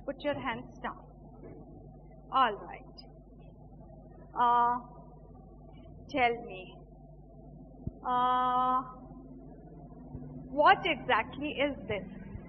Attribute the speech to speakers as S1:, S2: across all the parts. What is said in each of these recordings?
S1: Put your hands down. All right. Tell me, what exactly is this?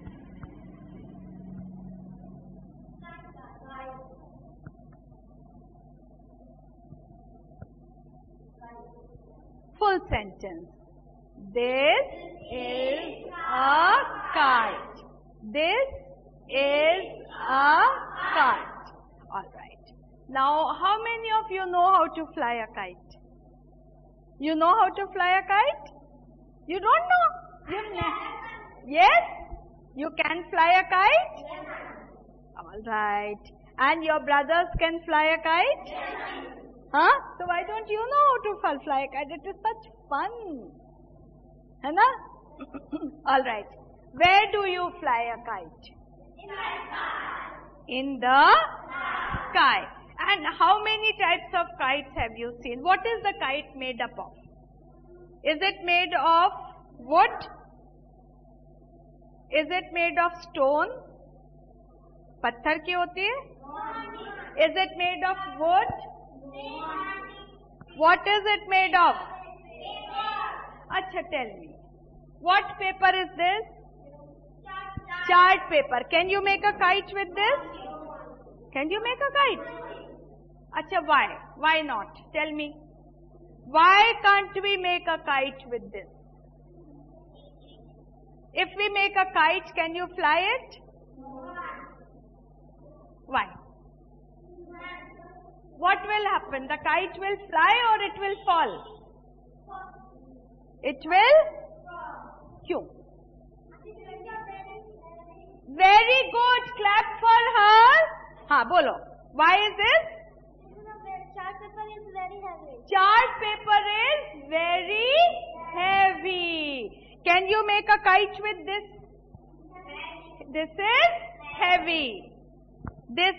S1: Full sentence. This is a kite. This is a kite. All right. Now, how many of you know how to fly a kite? You know how to fly a kite? You don't know? Yes? You can fly a kite? All right. And your brothers can fly a kite? Huh? So why don't you know how to fly a kite? It is such fun. Hai na? All right. Where do you fly a kite?
S2: In the sky.
S1: In the sky. And how many types of kites have you seen? What is the kite made up of? Is it made of wood? Is it made of stone? पत्थर की होती है? Is it made of wood? What is it made of? Acha, tell me. What paper is this? Chart paper. Can you make a kite with this? Can you make a kite? Acha, why? Why not? Tell me. Why can't we make a kite with this? If we make a kite, can you fly it? Why? What will happen? The kite will fly or it will fall? It will? Kyun? Very good. Clap for her. Ha, bolo. Why is this?
S2: Chart paper is very heavy.
S1: Chart paper is very heavy. Can you make a kite with this? This is heavy. This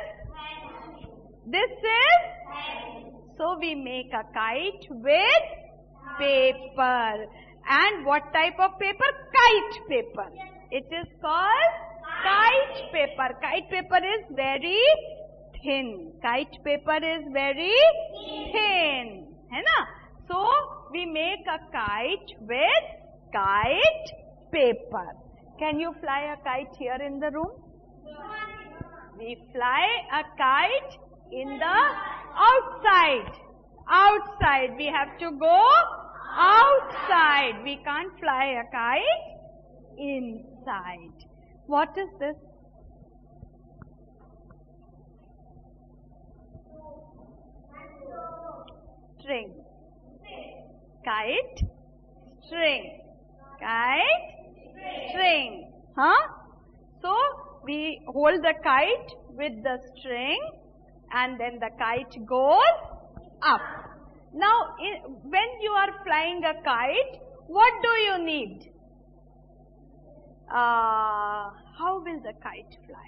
S1: is? So we make a kite with paper. And what type of paper? Kite paper. It is called kite paper. Kite paper is very thin. Kite paper is very thin. Hai na? So we make a kite with kite paper. Can you fly a kite here in the room? We fly a kite in the outside. Outside. We have to go outside. We can't fly a kite inside. What is this? String. Kite. String. Kite. String. Huh? So, we hold the kite with the string and then the kite goes up. Now, when you are flying a kite, what do you need? How will the kite fly?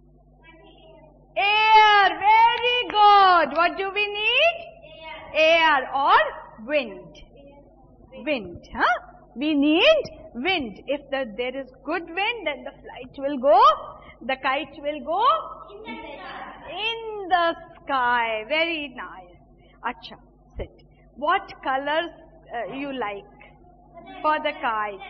S1: Air. Very good. What do we need? Air or wind. Wind. Huh? We need wind. If there is good wind, then the flight will go, the kite will go in the sky. Very nice. Acha, sit. What colors you like for the kite?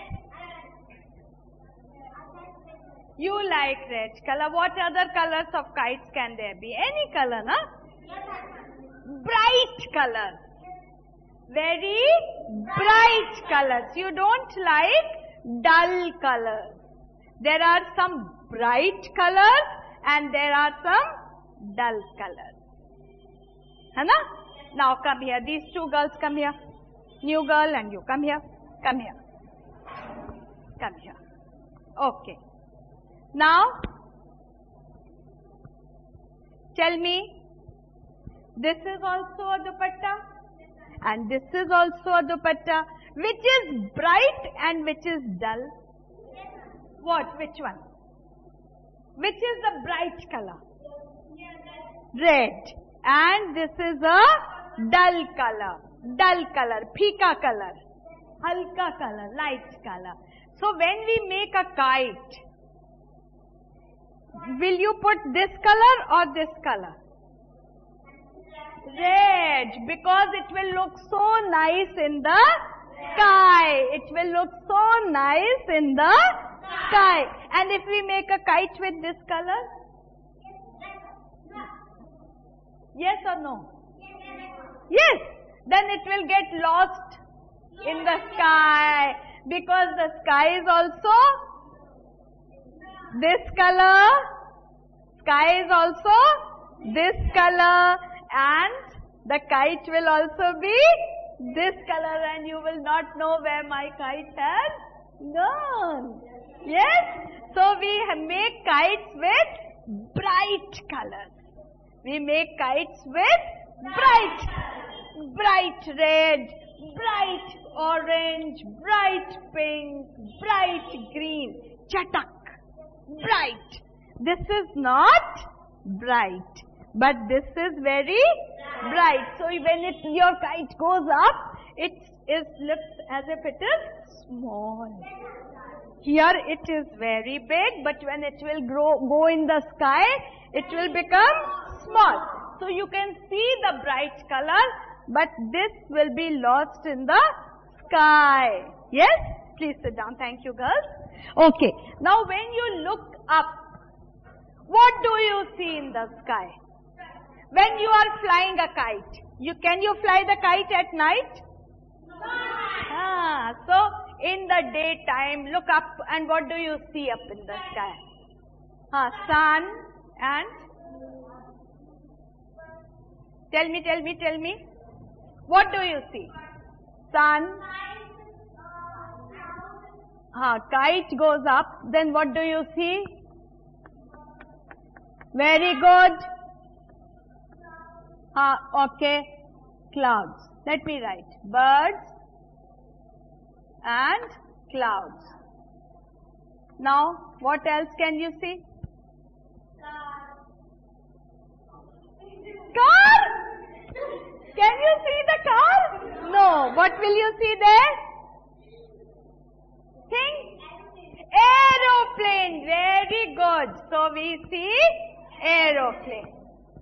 S1: You like red color. What other colors of kites can there be? Any color, na? Bright colors. Very bright colors. You don't like dull colors. There are some bright colors and there are some dull colors. Hai na? Now come here. These two girls come here. New girl and you come here. Come here. Come here. Okay. Now, tell me, this is also a dupatta and this is also a dupatta. Which is bright and which is dull? What? Which one? Which is the bright color? Red. And this is a dull color. Dull color. Phika color. Halka color. Light color. So when we make a kite, will you put this color or this color? Red, because it will look so nice in the sky. It will look so nice in the sky. And if we make a kite with this color? Yes or no? Yes. Then it will get lost in the sky, because the sky is also this color, sky is also this color, and the kite will also be this color, and you will not know where my kite has gone. Yes? So we make kites with bright colors. We make kites with bright red, bright orange, bright pink, bright green, chatak, bright. This is not bright, but this is very bright. So when your kite goes up, it looks as if it is small. Here it is very big, but when it will go in the sky, it will become small. So you can see the bright color, but this will be lost in the sky. Yes? Please sit down. Thank you, girls. Okay. Now when you look up, what do you see in the sky? When you are flying a kite, can you fly the kite at night? So in the daytime, look up, and what do you see up in the sky? Sun and tell me. What do you see? Sun. Kite goes up. Then what do you see? Very good. Okay. Clouds. Let me write. Birds and clouds. Now, what else can you see? Car? Can you see the car? No. What will you see there? Think? Aeroplane. Very good. So we see aeroplane.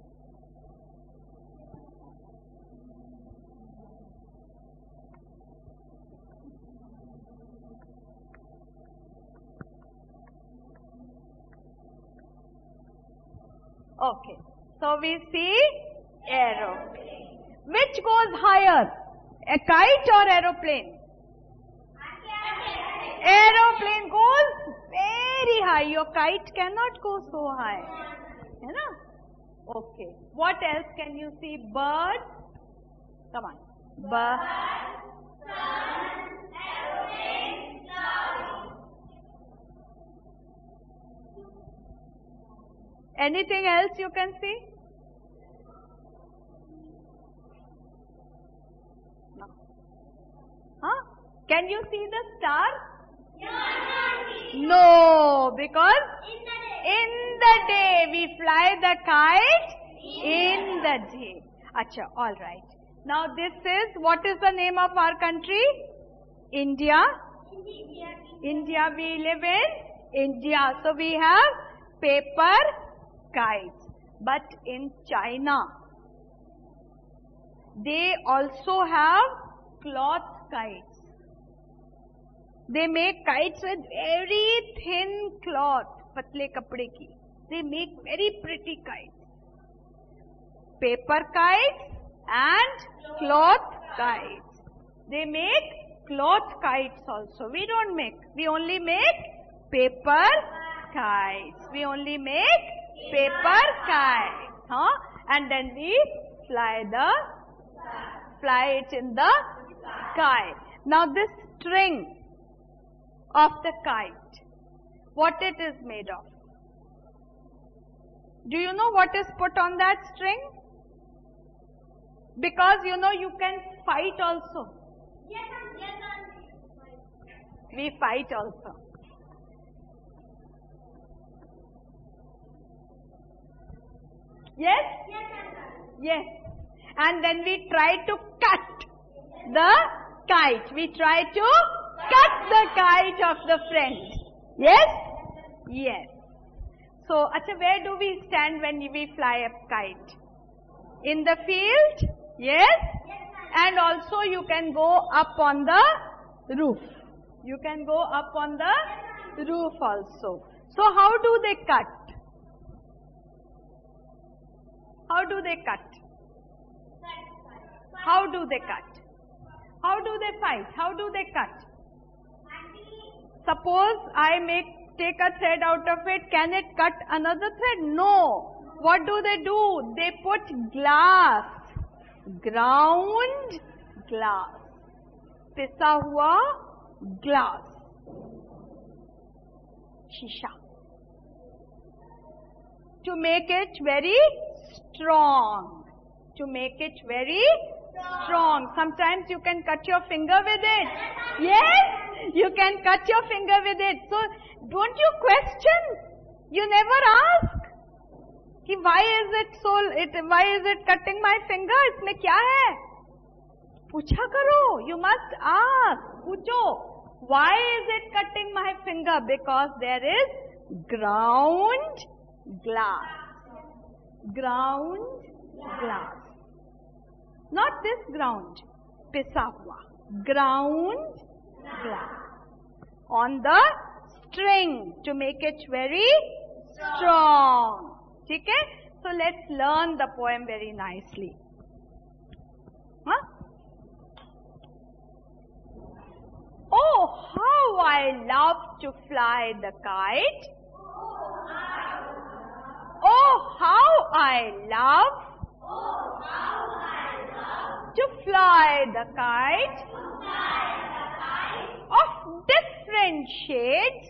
S1: Okay. So we see aeroplane. Which goes higher? A kite or aeroplane? Aeroplane goes very high. Your kite cannot go so high. You know? Okay. What else can you see? Birds. Come on. Birds. Sun. Aeroplane. Clouds. Anything else you can see? No. Can you see the star? No, because in the day we fly the kite in the day. Acha, all right. Now this is, what is the name of our country? India. India, we live in India. So we have paper kites. But in China, they also have cloth kites. They make kites with very thin cloth, patle kapde ki. They make very pretty kites. Paper kites and cloth kites. They make cloth kites also. We don't make. We only make paper kites. We only make paper kites. And then we fly it in the sky. Now this string of the kite, what it is made of? Do you know what is put on that string? Because you know you can fight also. We fight also. Yes? Yes. And then we try to cut the kite. We try to cut the kite of the friend. Yes? Yes. So, acha, where do we stand when we fly a kite? In the field? Yes? And also you can go up on the roof. You can go up on the roof also. So, how do they cut? How do they cut? How do they cut? How do they fight? How do they cut? Suppose I take a thread out of it, can it cut another thread? No. What do? They put glass, ground glass, पिसा हुआ glass, शीशा, to make it very strong. To make it very strong. Sometimes you can cut your finger with it. Yes, you can cut your finger with it. So, don't you question? You never ask. Why is it cutting my finger? इसमें क्या है? पूछा करो. You must ask. पूछो. Why is it cutting my finger? Because there is ground glass. Ground glass. Not this ground. पिसा हुआ. Ground glass. On the string to make it very strong. ठीक है? So let's learn the poem very nicely. Huh? Oh, how I love to fly the kite. Oh, how I love to fly the kite of different shades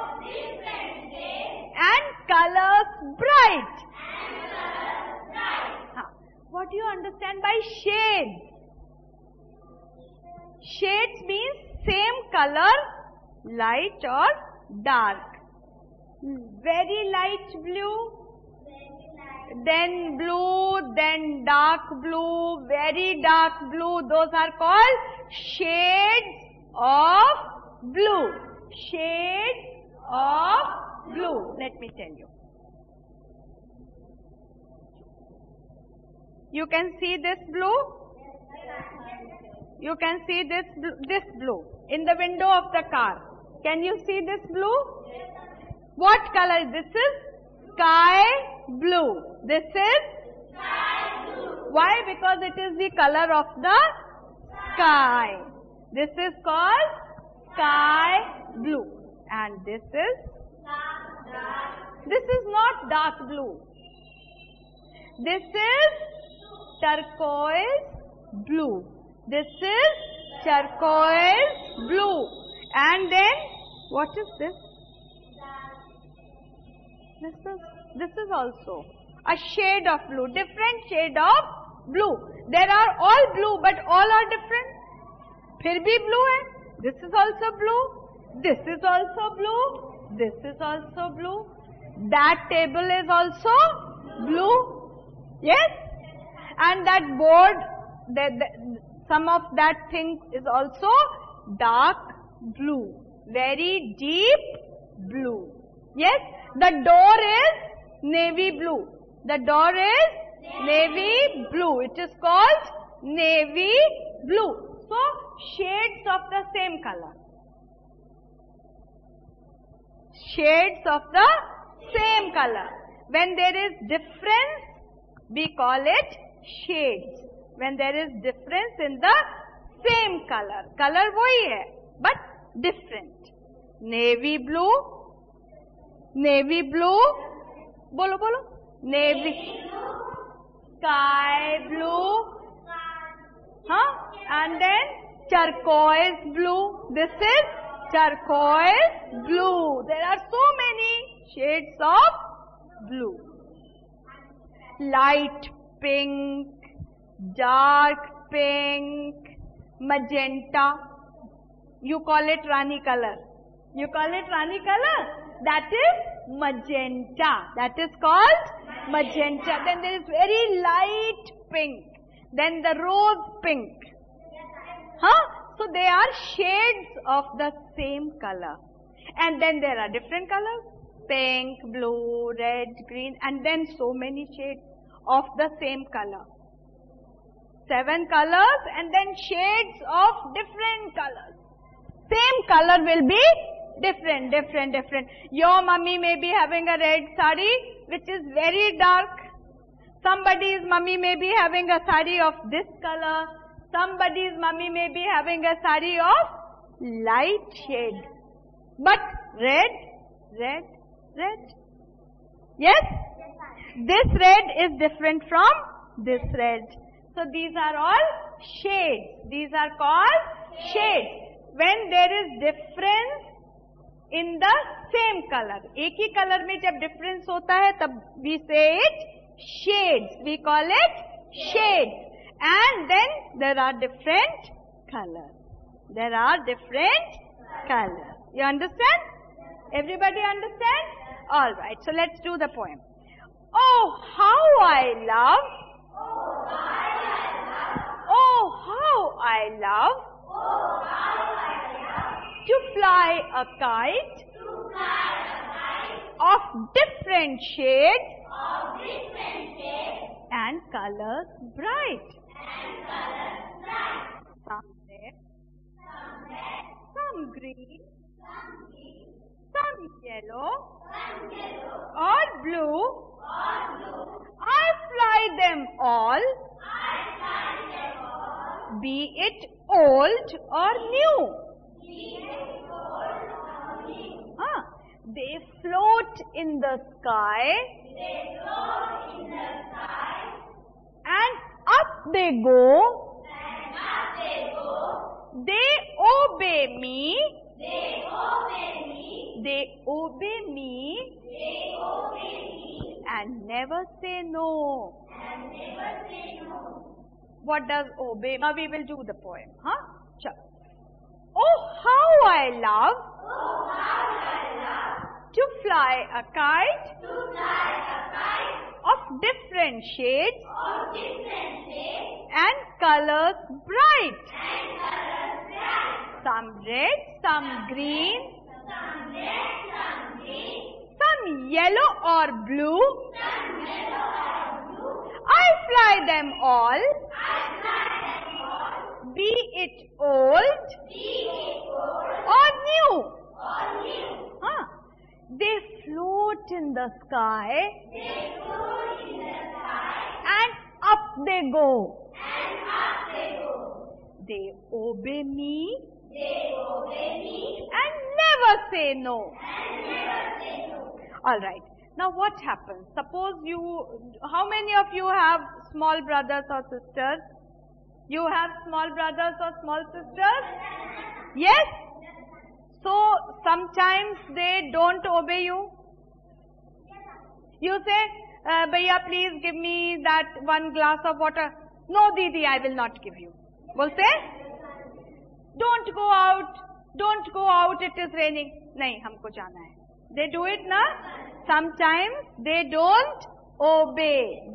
S1: and colors bright. What do you understand by shades? Shades means same color, light or dark. Very light blue, then blue, then dark blue, very dark blue. Those are called shades of blue. Shades of blue. Let me tell you. You can see this blue. You can see this blue in the window of the car. Can you see this blue? What color is this? Is sky blue. This is sky blue. Why? Because it is the color of the sky. This is called sky blue. And this is not dark blue. This is turquoise blue. This is turquoise blue. And then, what is this? This is also a shade of blue, different shade of blue. There are all blue, but all are different. फिर भी blue है. This is also blue. This is also blue. This is also blue. That table is also blue. Yes? And that board, some of that thing is also dark blue. Very deep blue. Yes? The door is navy blue. The door is navy blue. It is called navy blue. So, shades of the same color. Shades of the same color. When there is difference, we call it shades. When there is difference in the same color. Color वही है, but different. Navy blue. Navy blue. बोलो बोलो. Navy. Sky blue. Huh? And then turquoise blue. This is turquoise blue. There are so many shades of blue. Light pink, dark pink, magenta. You call it Rani color. You call it Rani color? That is magenta. That is called magenta. Then there is very light pink. Then the rose pink. Huh? So they are shades of the same color. And then there are different colors. pink, blue, red, green, and then so many shades of the same color. 7 colors and then shades of different colors. Same color will be different. Your mummy may be having a red sari which is very dark. Somebody's mummy may be having a sari of this color. Somebody's mummy may be having a sari of light shade. But red. Yes? This red is different from this red. So these are all shades. These are called shades. When there is difference in the same color. एक ही color में जब difference होता है तब we say it shades. We call it shades. And then there are different colors. You understand? Everybody understand? Alright, so let's do the poem. Oh, how I love. Oh, how I love. To fly a kite. Of different shades. And colors bright. Some red. Some green. Some yellow. Or blue. I fly them all. Be it old or new. They float in the sky. And up they go. They obey me. And never say no. What does obey? Now we will do the poem. Oh, how I love. To fly a kite. Of different shades. And colors bright. Some red, some green. Some yellow or blue. I fly them all. Be it old or new. They float in the sky. And up they go. They obey me. And never say no. Alright. Now what happens? Suppose how many of you have small brothers or sisters? You have small brothers or small sisters? Yes? So sometimes they don't obey you. You say, Bhaiya, please give me that 1 glass of water. No, Didi, I will not give you. Bolte? Don't go out, it is raining. Nahi, humko jana hai. They do it, na? Sometimes they don't obey.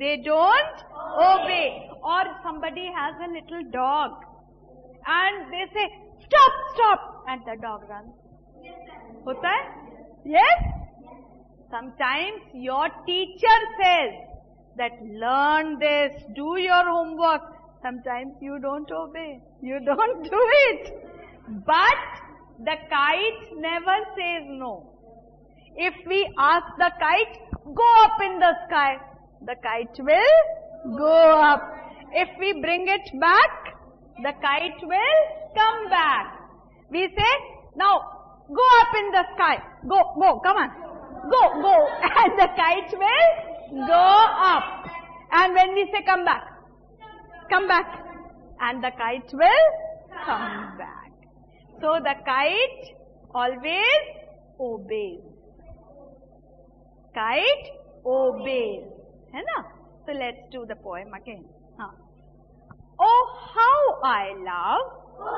S1: Or somebody has a little dog. And they say, stop. And the dog runs. Hota hai? Yes? Sometimes your teacher says that learn this, do your homework. Sometimes you don't obey. You don't do it. But the kite never says no. If we ask the kite, go up in the sky, the kite will go up. If we bring it back, the kite will come back. We say, now go up in the sky. Go, come on. Go. And the kite will go up. And when we say come back. And the kite will come back. So the kite always obeys. Kite obeys. Hai na? So let's do the poem again. Oh, how I love.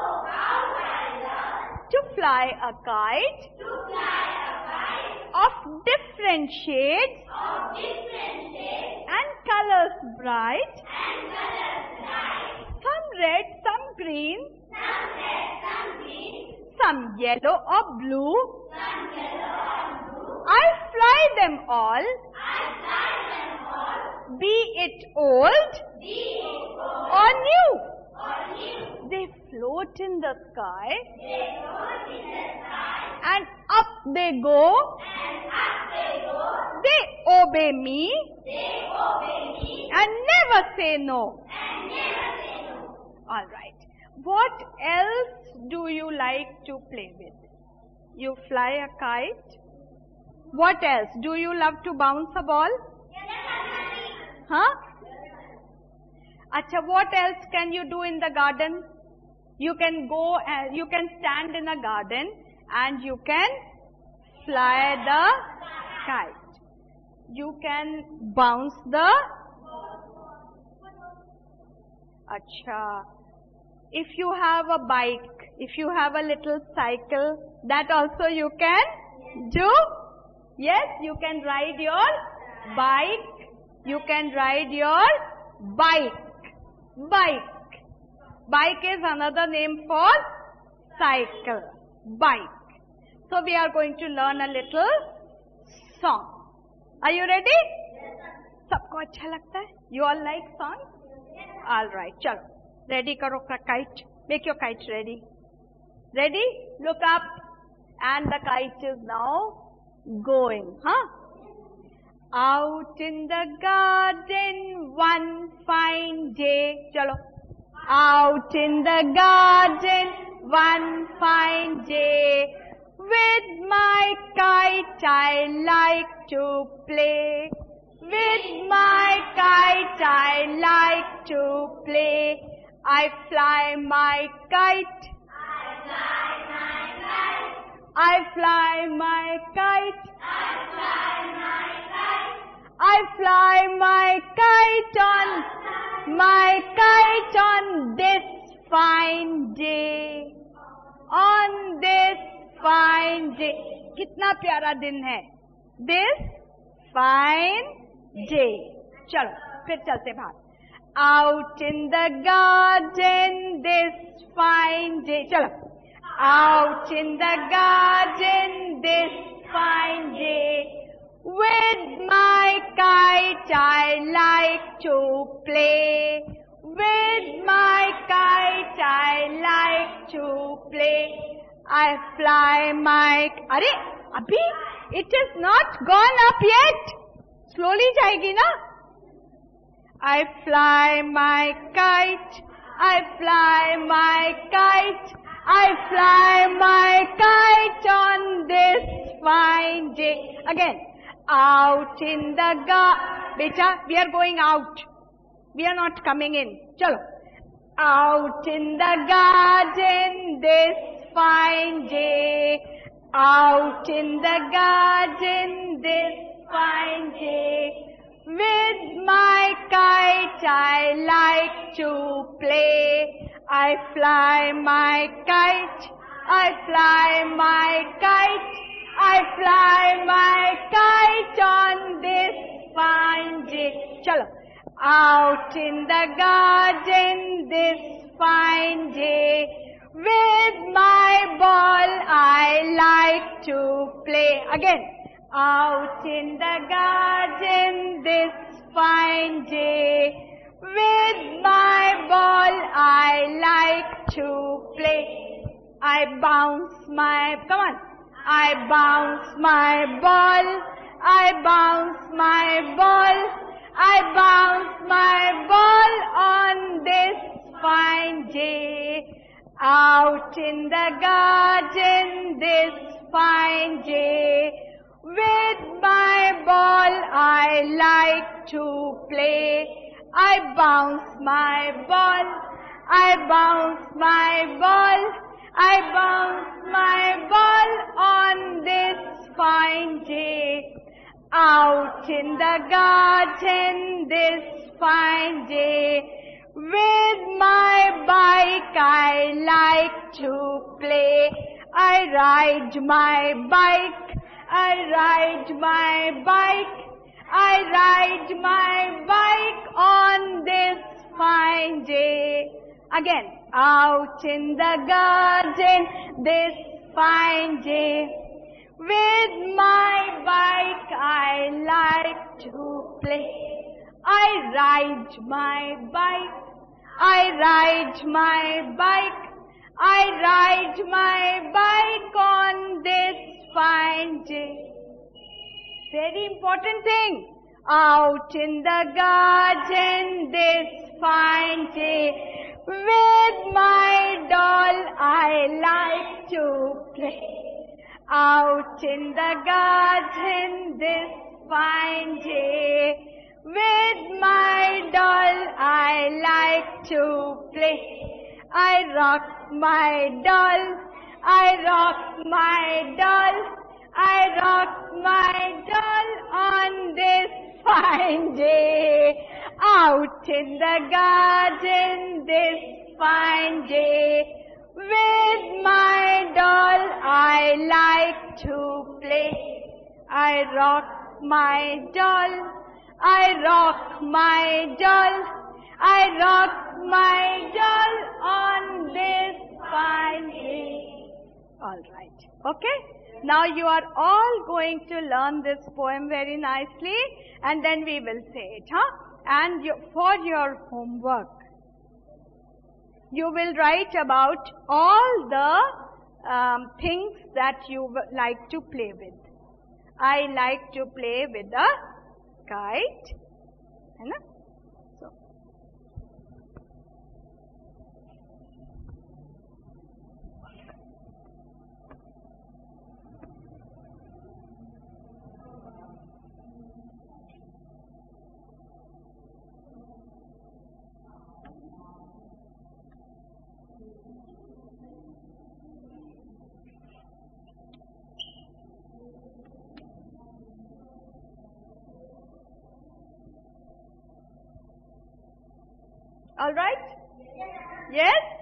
S1: To fly a kite. Of different shades. And colors bright. Some red, some green. Some yellow or blue. I fly them all. Be it old or new. They float in the sky. And up they go. They obey me. And never say no. All right. What else do you like to play with? You fly a kite. What else? Do you love to bounce a ball? Huh? Acha, what else can you do in the garden? You can go and you can stand in a garden and you can fly the kite. You can bounce the... Acha. If you have a bike, if you have a little cycle, that also you can do. Yes, you can ride your bike. You can ride your bike. Bike is another name for cycle. Bike. So we are going to learn a little song. Are you ready? Sabko अच्छा लगता है? You all like songs? All right, chalo. Ready karo kite. Make your kite ready. Ready? Look up. And the kite is now going. Huh? Out in the garden one fine day. Chalo. Out in the garden one fine day. With my kite I like to play. With my kite I like to play. I fly my kite. I fly my kite. I fly my kite on this fine day. On this fine day. कितना प्यारा दिन है. This fine day. चलो फिर चलते बाहर. Out in the garden this fine day. चलो. Out in the garden this fine day. With my kite I like to play. With my kite I like to play. I fly my... अरे अभी it is not gone up yet. Slowly जाएगी ना? I fly my kite. I fly my kite. I fly my kite on this fine day. Again. Out in the Beta, we are going out. We are not coming in. Chalo. Out in the garden this fine day. Out in the garden this fine day. With my kite I like to play. I fly my kite. I fly my kite. I fly my kite on this fine day. Chalo. Out in the garden this fine day. With my ball I like to play. Again. Out in the garden this fine day. With my ball I like to play. I bounce my... Come on. I bounce my ball. I bounce my ball. I bounce my ball on this fine day. Out in the garden this fine day. With my ball I like to play. I bounce my ball. I bounce my ball. I bounce my ball on this fine day. Out in the garden this fine day. With my bike I like to play. I ride my bike. I ride my bike. I ride my bike on this fine day. Again. Out in the garden this fine day. With my bike I like to play. I ride my bike. I ride my bike. I ride my bike on this fine day. Very important thing. Out in the garden this fine day. With my doll I like to play. Out in the garden this fine day. With my doll I like to play. I rock my doll. I rock my doll. I rock my doll on this fine day. Out in the garden this fine day. With my doll I like to play. I rock my doll. I rock my doll. I rock my doll on this fine day. All right. Okay? Now you are all going to learn this poem very nicely, and then we will say it, huh? And for your homework, you will write about all the things that you like to play with. I like to play with a kite. So, all right? Yes?